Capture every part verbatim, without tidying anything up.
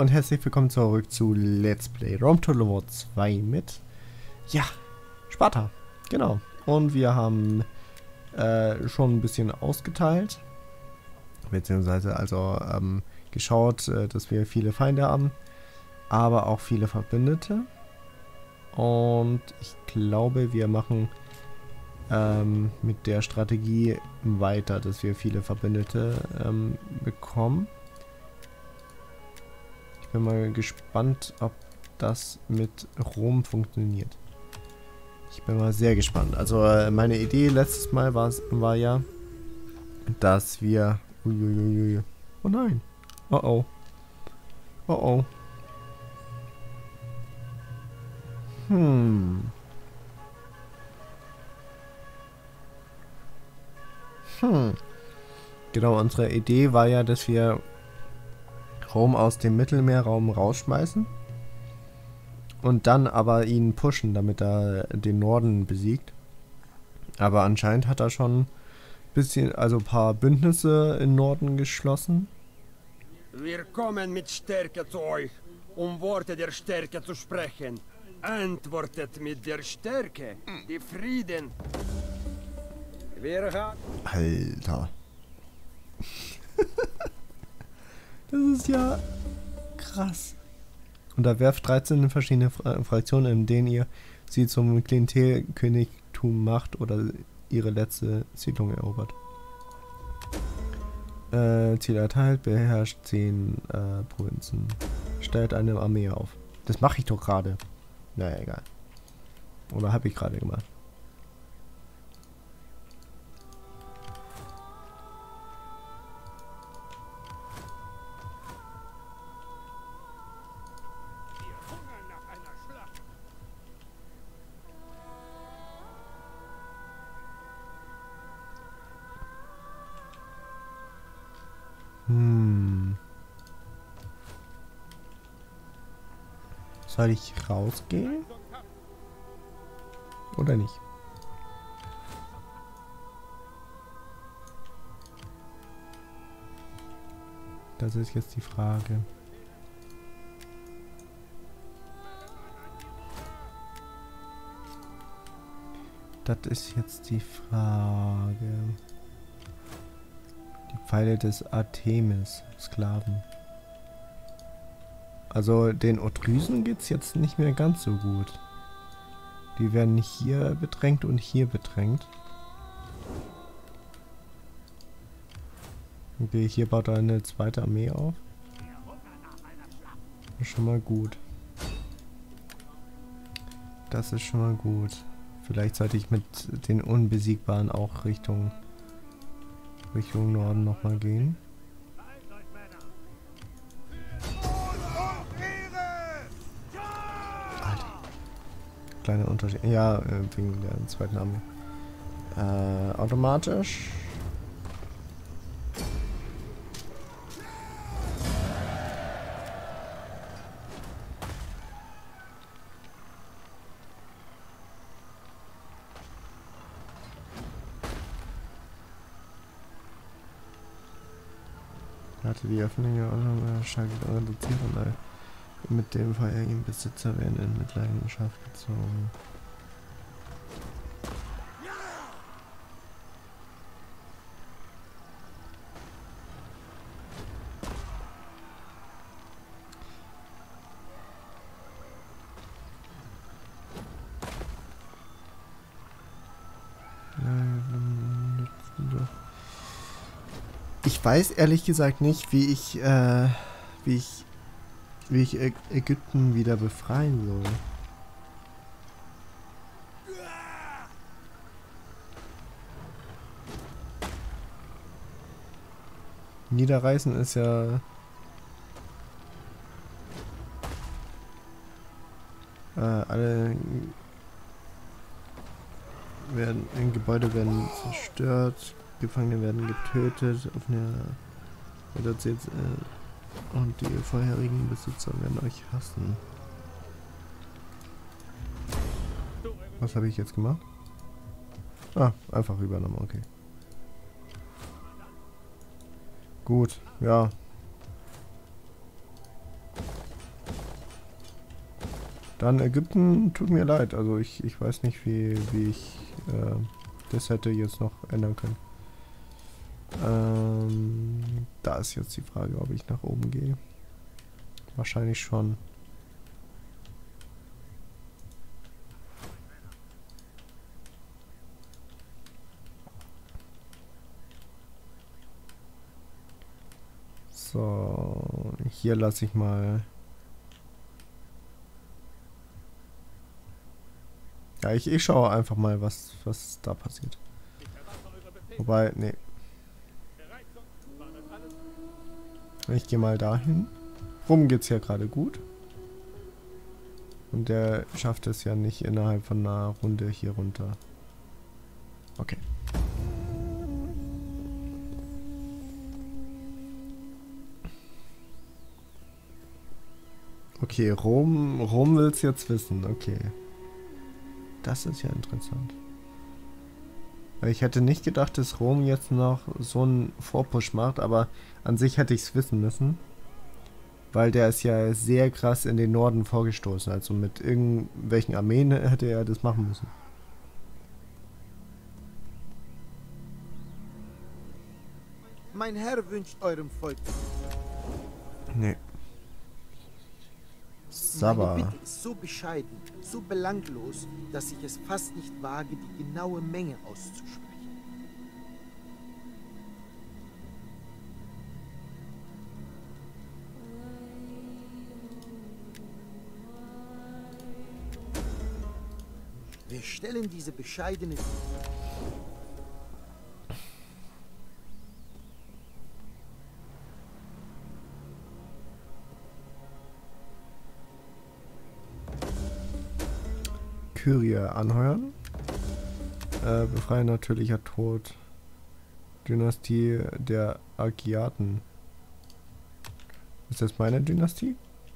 und herzlich willkommen zurück zu Let's Play Rome Total War zwei mit, ja, Sparta, genau. Und wir haben äh, schon ein bisschen ausgeteilt, beziehungsweise also ähm, geschaut, äh, dass wir viele Feinde haben, aber auch viele Verbündete. Und ich glaube, wir machen ähm, mit der Strategie weiter, dass wir viele Verbündete ähm, bekommen. Ich bin mal gespannt, ob das mit Rom funktioniert. Ich bin mal sehr gespannt. Also äh, meine Idee letztes Mal war ja, dass wir... Uiuiui. Oh nein. Oh oh. Oh oh. Hm. Hm. Genau, unsere Idee war ja, dass wir Rom aus dem Mittelmeerraum rausschmeißen und dann aber ihn pushen, damit er den Norden besiegt. Aber anscheinend hat er schon ein bisschen, also ein paar Bündnisse im Norden geschlossen. Wir kommen mit Stärke zu euch, um Worte der Stärke zu sprechen. Antwortet mit der Stärke, die Frieden. Wir haben... Alter. Das ist ja krass. Unterwerft dreizehn verschiedene Fra Fraktionen, in denen ihr sie zum Klientelkönigtum macht oder ihre letzte Siedlung erobert. Äh, Ziel erteilt, beherrscht zehn äh, Provinzen. Stellt eine Armee auf. Das mache ich doch gerade. Naja, egal. Oder habe ich gerade gemacht. Hm. Soll ich rausgehen? Oder nicht? Das ist jetzt die Frage. Das ist jetzt die Frage. Die Pfeile des Artemis, Sklaven. Also den Otrysen geht es jetzt nicht mehr ganz so gut. Die werden hier bedrängt und hier bedrängt. Okay, hier baut er eine zweite Armee auf. Das ist schon mal gut. Das ist schon mal gut. Vielleicht sollte ich mit den Unbesiegbaren auch Richtung Richtung Norden nochmal gehen. Alter. Kleiner Unterschied. Ja, wegen der zweiten Armee. Äh, automatisch. Hatte die Öffnung ja schaltet reduziert und mit dem vorherigen Besitzer werden in Mitleidenschaft gezogen. Ich weiß ehrlich gesagt nicht, wie ich, äh, wie ich, wie ich Ä Ägypten wieder befreien soll. Niederreißen ist ja äh, alle werden, in Gebäude werden zerstört. Gefangene werden getötet, auf eine reduziert äh, und die vorherigen Besitzer werden euch hassen. Was habe ich jetzt gemacht? Ah, einfach übernommen, okay. Gut, ja. Dann Ägypten, tut mir leid. Also ich, ich weiß nicht, wie, wie ich äh, das hätte jetzt noch ändern können. Ähm, da ist jetzt die Frage, ob ich nach oben gehe. Wahrscheinlich schon. So, hier lasse ich mal. Ja, ich, ich schaue einfach mal, was, was da passiert. Wobei, nee. Ich gehe mal dahin. Rum geht's ja gerade gut. Und der schafft es ja nicht innerhalb von einer Runde hier runter. Okay. Okay, Rom, Rom will's jetzt wissen. Okay. Das ist ja interessant. Weil ich hätte nicht gedacht, dass Rom jetzt noch so einen Vorpush macht, aber an sich hätte ich es wissen müssen. Weil der ist ja sehr krass in den Norden vorgestoßen. Also mit irgendwelchen Armeen hätte er das machen müssen. Mein Herr wünscht eurem Volk. Nee. Sabah. Meine Bitte ist so bescheiden, so belanglos, dass ich es fast nicht wage, die genaue Menge auszusprechen. Wir stellen diese bescheidene... Kyrie anheuern. Äh, befreien natürlicher Tod. Dynastie der Agiaten. Ist das meine Dynastie?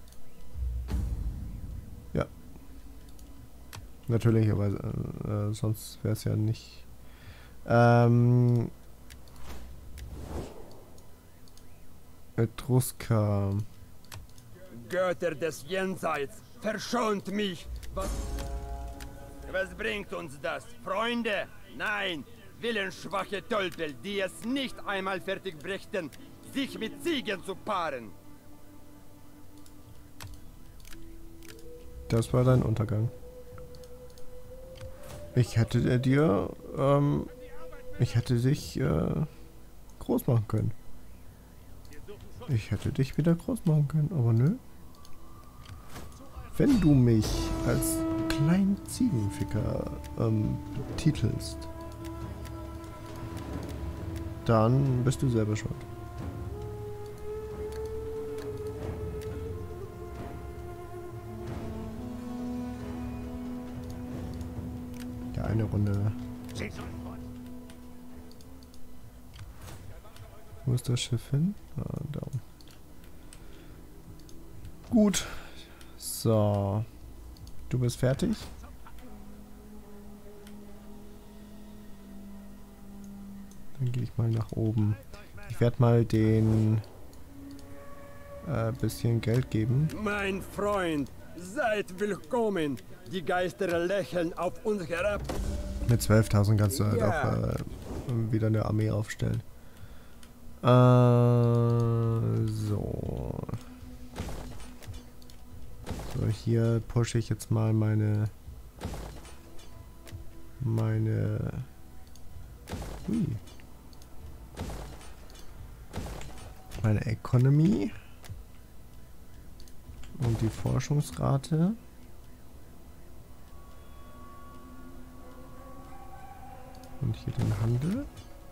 Ja. Natürlich, aber äh, sonst wäre es ja nicht. Ähm. Etrusker. Götter des Jenseits, verschont mich! Was, was bringt uns das? Freunde? Nein! Willensschwache Tölpel, die es nicht einmal fertig brächten, sich mit Ziegen zu paaren! Das war dein Untergang. Ich hätte dir, ähm, ich hätte dich, äh, groß machen können. Ich hätte dich wieder groß machen können, aber nö. Wenn du mich als kleinen Ziegenficker, ähm, titelst, dann bist du selber schuld. Ja, eine Runde. Wo ist das Schiff hin? Ah, da unten. Gut. So. Du bist fertig? Dann gehe ich mal nach oben. Ich werde mal den äh, bisschen Geld geben. Mein Freund, seid willkommen! Die Geister lächeln auf uns herab. Mit zwölftausend kannst du halt Ja. auch äh, wieder eine Armee aufstellen. Äh, so. So, hier pushe ich jetzt mal meine meine hui, meine Economy und die Forschungsrate. Und hier den Handel.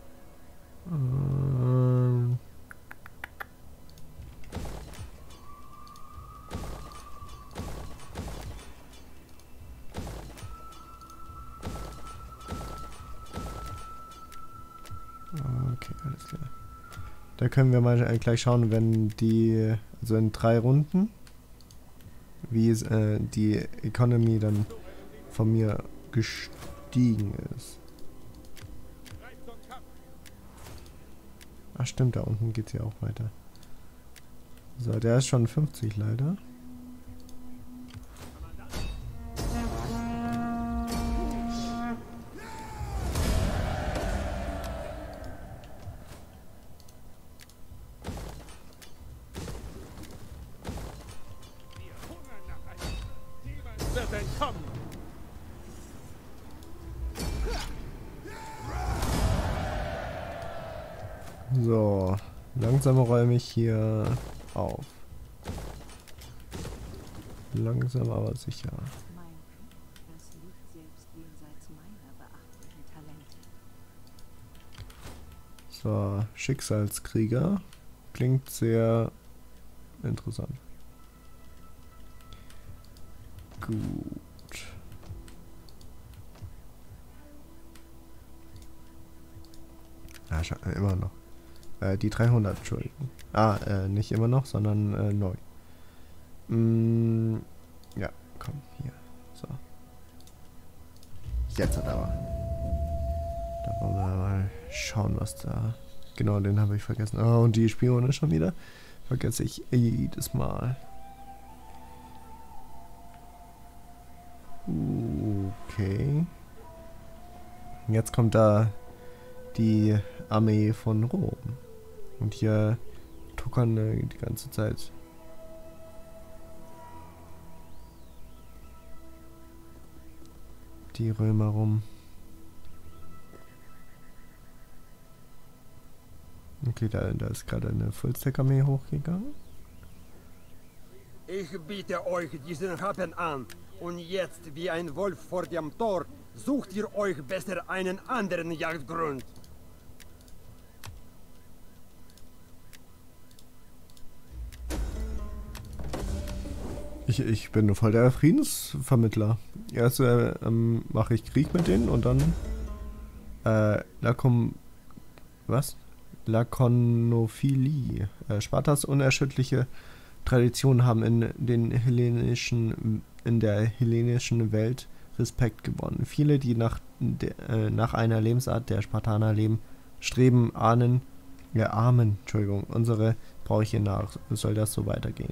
Ähm Okay, alles klar. Da können wir mal gleich schauen, wenn die, also in drei Runden, wie es, äh, die Economy dann von mir gestiegen ist. Ach stimmt, da unten geht es ja auch weiter. So, der ist schon fünfzig leider. So, langsam räume ich hier auf. Langsam aber sicher. Das liegt selbst jenseits meiner beachtlichen Talente. So, Schicksalskrieger. Klingt sehr interessant. Gut. Ah, scha- äh, immer noch. Äh, die dreihundert, Entschuldigung. Ah, äh, nicht immer noch, sondern äh, neu. Mm, ja, komm, hier. So. Jetzt hat aber. Da wollen wir mal schauen, was da. Genau, den habe ich vergessen. Oh, und die Spione schon wieder. Vergesse ich jedes Mal. Okay. Jetzt kommt da die Armee von Rom. Und hier tuckern äh, die ganze Zeit. Die Römer rum. Okay, da, da ist gerade eine Fullstack-Armee hochgegangen. Ich biete euch diesen Happen an. Und jetzt, wie ein Wolf vor dem Tor, sucht ihr euch besser einen anderen Jagdgrund. Ich, ich bin voll der Friedensvermittler. Erst äh, ähm, mache ich Krieg mit denen und dann äh, Lakom... Was? Lakonophilie. Äh, Spartas unerschütterliche Traditionen haben in den hellenischen, in der hellenischen Welt Respekt gewonnen. Viele, die nach, de, äh, nach einer Lebensart der Spartaner leben, streben ahnen, ja, äh, Amen, Entschuldigung, unsere Bräuche nach. Soll das so weitergehen?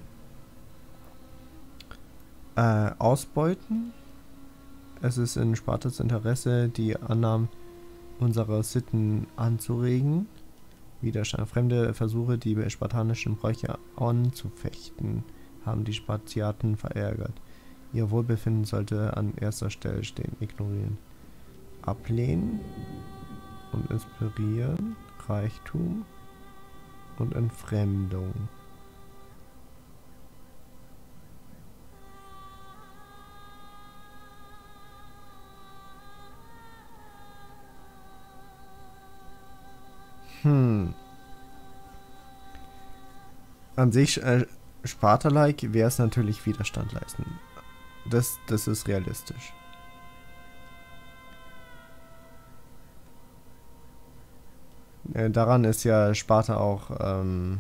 Äh, ausbeuten. Es ist in Spartas Interesse, die Annahmen unserer Sitten anzuregen. Widerstand. Fremde Versuche, die spartanischen Bräuche anzufechten, haben die Spartiaten verärgert. Ihr Wohlbefinden sollte an erster Stelle stehen. Ignorieren. Ablehnen und inspirieren. Reichtum und Entfremdung. Hm. An sich, äh, Sparta-like wäre es natürlich Widerstand leisten. Das, das ist realistisch. Äh, daran ist ja Sparta auch, ähm,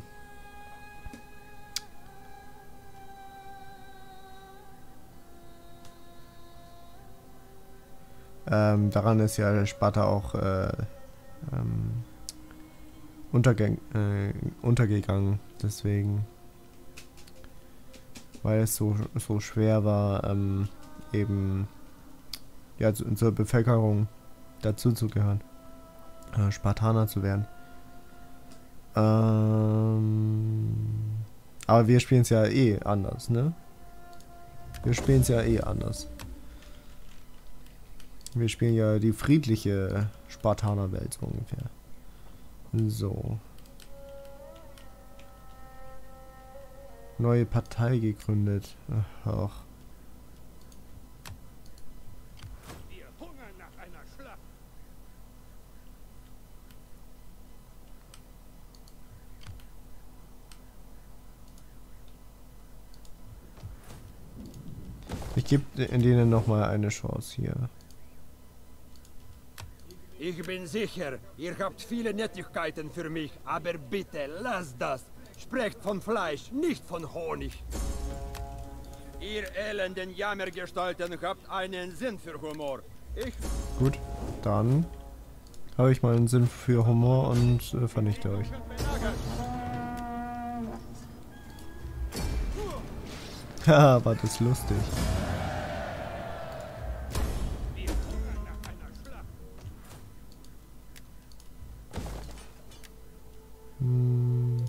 ähm, daran ist ja Sparta auch, äh, ähm, Untergang, äh, untergegangen, deswegen, weil es so, so schwer war, ähm, eben, ja, zu, zur Bevölkerung dazu zu gehören, äh, Spartaner zu werden. Ähm, aber wir spielen es ja eh anders, ne? Wir spielen es ja eh anders. Wir spielen ja die friedliche Spartanerwelt so ungefähr. So. Neue Partei gegründet. Ach. Wir hungern nach einer Schlacht. Ich gebe denen nochmal eine Chance hier. Ich bin sicher, ihr habt viele Nettigkeiten für mich, aber bitte lasst das. Sprecht von Fleisch, nicht von Honig. Ihr elenden Jammergestalten habt einen Sinn für Humor. Ich... Gut, dann habe ich mal einen Sinn für Humor und äh, vernichte euch. Haha, war das lustig. Hm.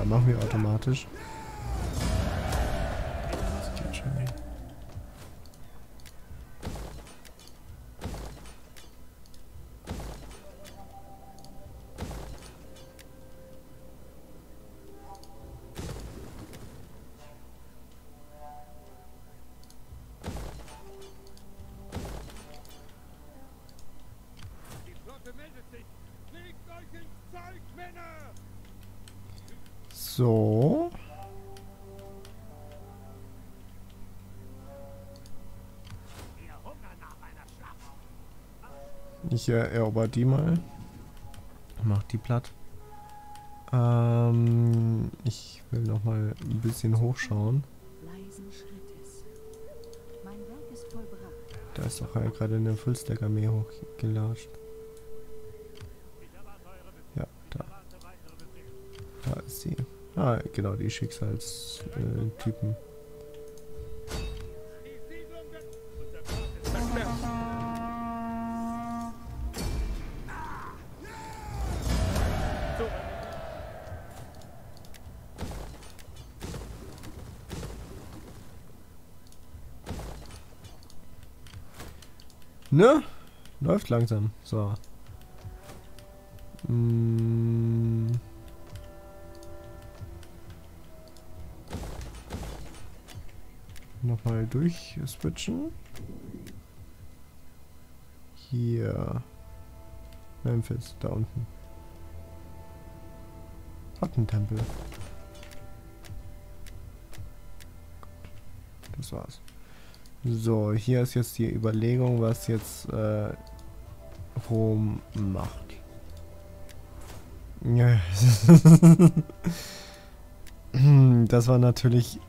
machen wir automatisch. Das geht schon. So. Ich äh, erober die mal. Mach die platt. Ähm, ich will noch mal ein bisschen hochschauen. Leisen Schrittes. Mein Werk ist vollbracht. Da ist doch ja gerade eine Fullstack-Armee hochgelatscht. Ja, da. Da ist sie. Ah, genau, die Schicksalstypen. Äh, Ne? Läuft langsam. So. Mm. Nochmal durchswitchen. Hier. Memphis, da unten. Hattentempel. Das war's. So, hier ist jetzt die Überlegung, was jetzt äh, Rom macht. Ja. Das war natürlich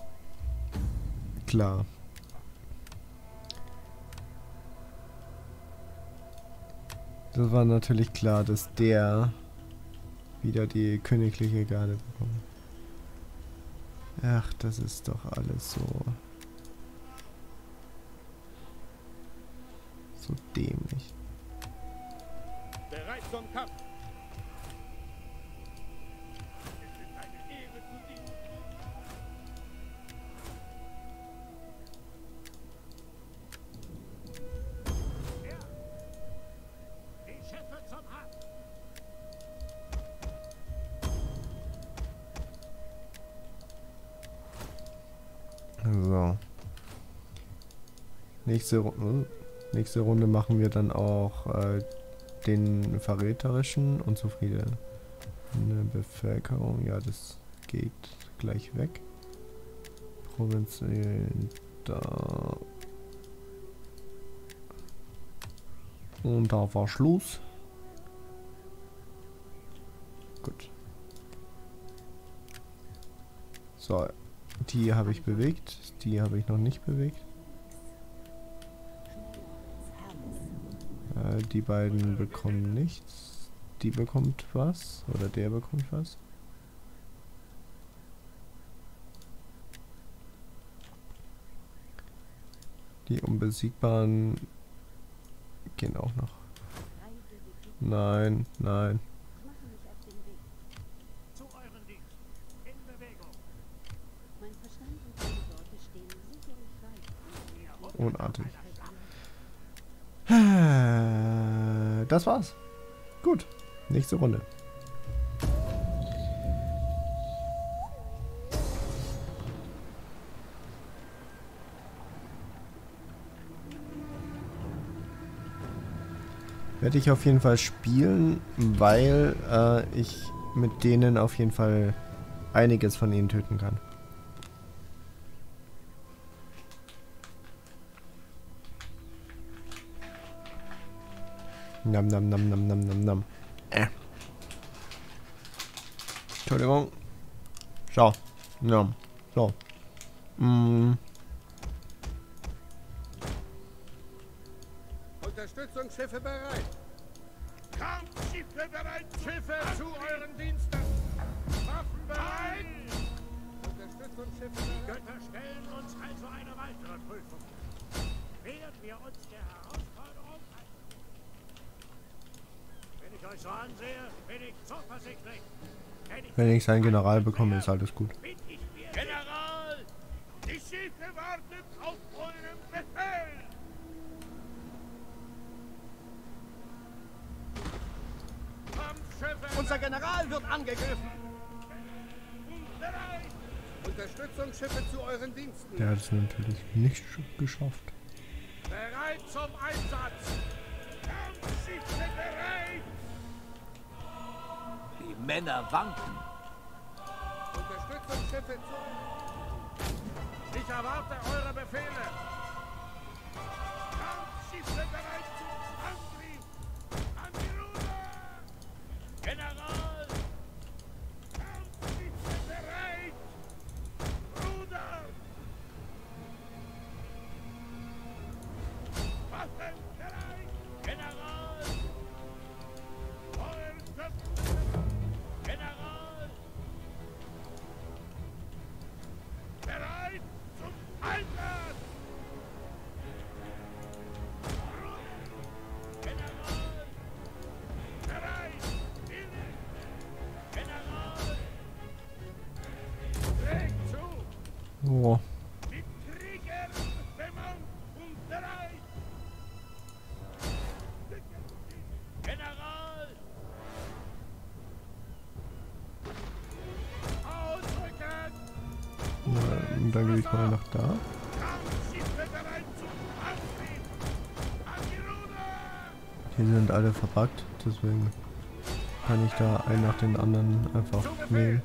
klar. Das war natürlich klar, dass der wieder die königliche Garde bekommt. Ach, das ist doch alles so... So dämlich. Bereit zum Kampf. Es ist eine Ehre zu dienen. Ja. Die Schiffe zum Hafen. So. Nächste Runde. Nächste Runde machen wir dann auch äh, den verräterischen und zufriedene Bevölkerung. Ja, das geht gleich weg. Provinzen da. Und da war Schluss. Gut. So, die habe ich bewegt. Die habe ich noch nicht bewegt. Die beiden bekommen nichts. Die bekommt was. Oder der bekommt was. Die Unbesiegbaren gehen auch noch. Nein, nein. Zu euren Dienst. In Bewegung. Mein Verstand und meine Worte stehen sicherlich frei. Unartig. Das war's. Gut. Nächste Runde. Werde ich auf jeden Fall spielen, weil äh, ich mit denen auf jeden Fall einiges von ihnen töten kann. Nam nam nam nam nam nam nam. Äh. Entschuldigung. So. Ja. So. Mm. Unterstützungsschiffe bereit. Kampfschiffe bereit. Schiffe zu euren Diensten. Waffen bereit. Unterstützungsschiffe bereit. Die Götter stellen uns also eine weitere Prüfung. Werden wir uns der Herausforderung halten? Wenn ich euch so ansehe, bin ich zuversichtlich. Wenn ich seinen General bekomme, ist alles gut. General, die Schiffe warten auf euren Befehl. Kampfschiffe Unser General wird angegriffen. bereit. Unterstützungsschiffe zu euren Diensten. Der hat es natürlich nicht geschafft. Bereit zum Einsatz. Kampfschiffe bereit. Die Männer wanken. Unterstützungsschiffe zu... Ich erwarte eure Befehle. Kampfschiffe bereit zum Angriff. An die Ruder. General. Kampfschiffe bereit. Ruder. Waffen bereit. General. Feuerköpfe. General. Bereit zum Einsatz! General! Bereit! Willig! General! Trägt zu! Oh, Mit Kriegern bemannt und bereit! General! Ausrücken! na, und dann gehe ich mal nach da. Kampfschiffe bereit zum Angriff! An die Ruder! Hier sind alle verpackt, deswegen kann ich da einen nach den anderen einfach nehmen.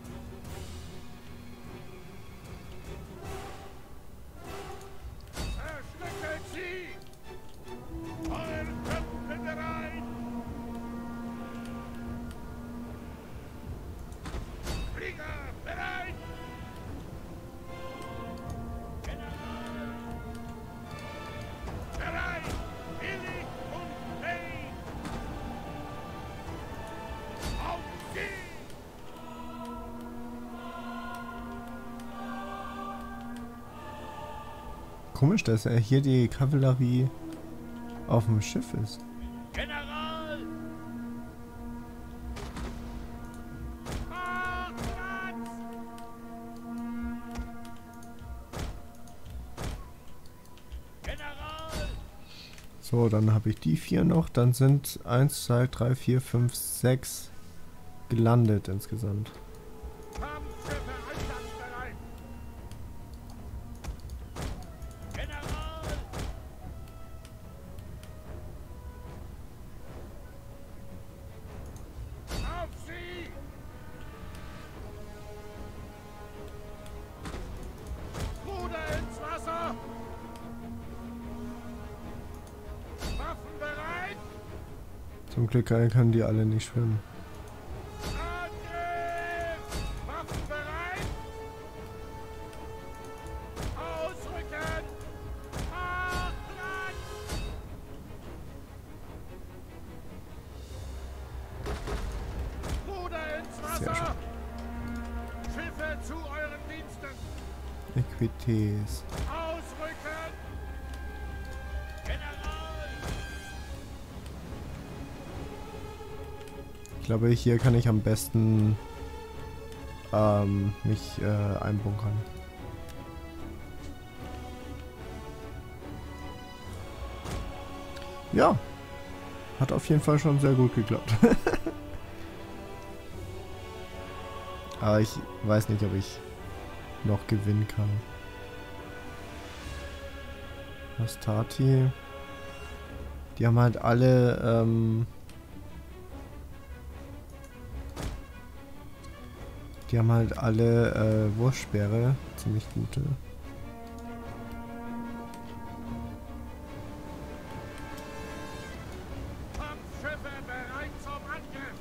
Erschrecken Sie! Euer Köpfe bereit! Flieger bereit! General! Bereit! Willig und fähig! Auf Sie! Komisch, dass er hier die Kavallerie auf dem Schiff ist. General! Fahrplatz! General! So, dann habe ich die vier noch. Dann sind eins, zwei, drei, vier, fünf, sechs gelandet insgesamt. Kampfschiffe einsatzbereit! General! Auf Sie! Ruder ins Wasser! Waffen bereit! Zum Glück können die alle nicht schwimmen. Angriff! Waffen bereit! Ausrücken! Fahrplatz! Ruder ins Sehr Wasser! Schiffe zu euren Diensten! Equités. Ausrücken! General! Ich glaube, hier kann ich am besten ähm, mich äh, einbunkern. Ja, hat auf jeden Fall schon sehr gut geklappt. Aber ich weiß nicht, ob ich noch gewinnen kann. Hastati. Die haben halt alle, ähm, die haben halt alle äh, Wurfsperre, ziemlich gute. Kampfschiffe bereit zum Angriff!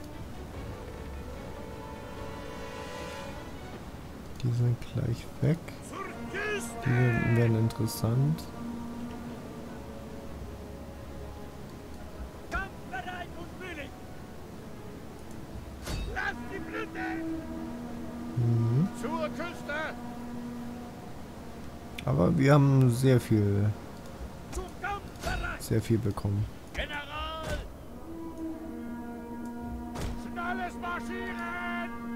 Die sind gleich weg. Zur Küste! Die werden werden interessant. Kampfbereit und willig! Lasst die Blüte! Mhm. Zur Küste! Aber wir haben sehr viel, Zum Kampf bereit! sehr viel bekommen. General! Schnelles Marschieren!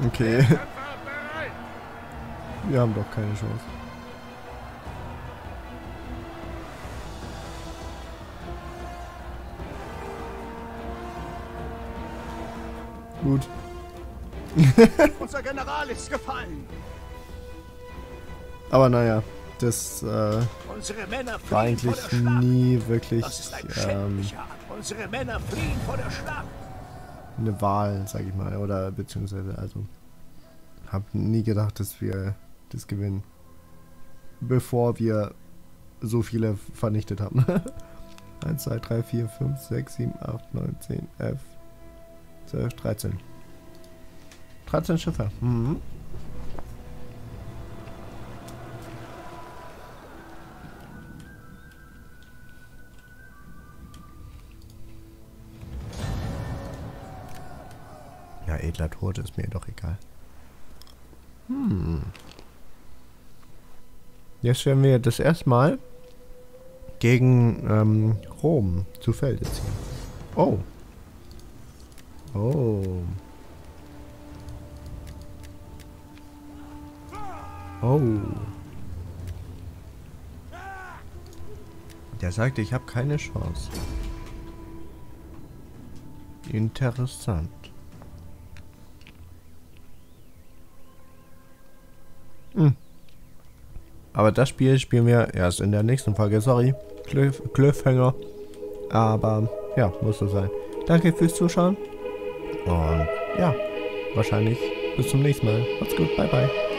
Okay. Kämpfer bereit. Wir haben doch keine Chance. Gut. Unser General ist gefallen. Aber naja, das äh, Unsere Männer war fliehen vor eigentlich der Schlacht. nie wirklich Das ist ein ähm, schändlicher Akt. Unsere Männer fliehen vor der Schlacht. eine Wahl, sag ich mal. Oder beziehungsweise, also, hab nie gedacht, dass wir das gewinnen. Bevor wir so viele vernichtet haben. eins, zwei, drei, vier, fünf, sechs, sieben, acht, neun, zehn, elf, zwölf, dreizehn. dreizehn Schiffe. Mhm. Ja, edler Tod ist mir doch egal. Hm. Jetzt werden wir das erste Mal gegen ähm, Rom zu Felde ziehen. Oh. Oh. Oh. Der sagte, ich habe keine Chance. Interessant. Hm. Aber das Spiel spielen wir erst in der nächsten Folge. Sorry, Cliff, Cliffhanger. Aber ja, muss so sein. Danke fürs Zuschauen. Und ja, wahrscheinlich bis zum nächsten Mal. Macht's gut, bye bye.